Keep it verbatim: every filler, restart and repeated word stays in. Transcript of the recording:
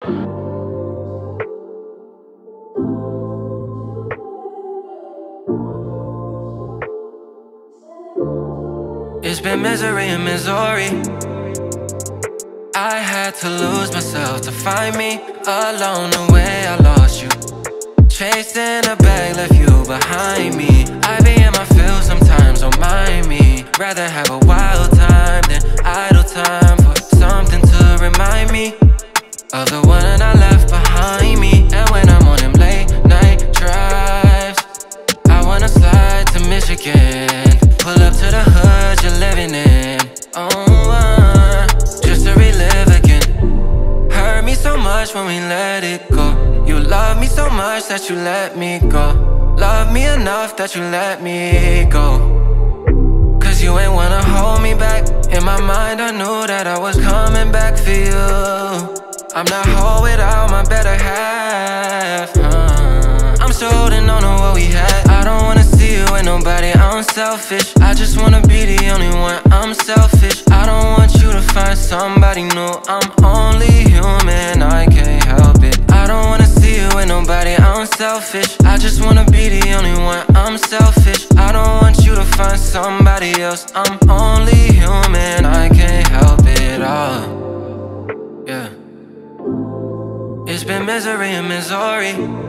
It's been misery in Missouri. I had to lose myself to find me. Along the way I lost you. Chasing a bag, left you behind me. I be in my field sometimes, don't mind me. Rather have a wild time than idle time. For something to remind me of the one I left behind me. And when I'm on them late night drives, I wanna slide to Michigan, pull up to the hood you're living in. Oh, uh, just to relive again. Hurt me so much when we let it go. You love me so much that you let me go. Love me enough that you let me go. Cause you ain't wanna hold me back. In my mind I knew that I was coming back for you. I'm not whole without my better half. uh, I'm still holding on to what we had. I don't wanna see you with nobody, I'm selfish. I just wanna be the only one, I'm selfish. I don't want you to find somebody new. I'm only human, I can't help it. I don't wanna see you with nobody, I'm selfish. I just wanna be the only one, I'm selfish. I don't want you to find somebody else. I'm only human, I can't help it all. Yeah. It's been misery in Missouri.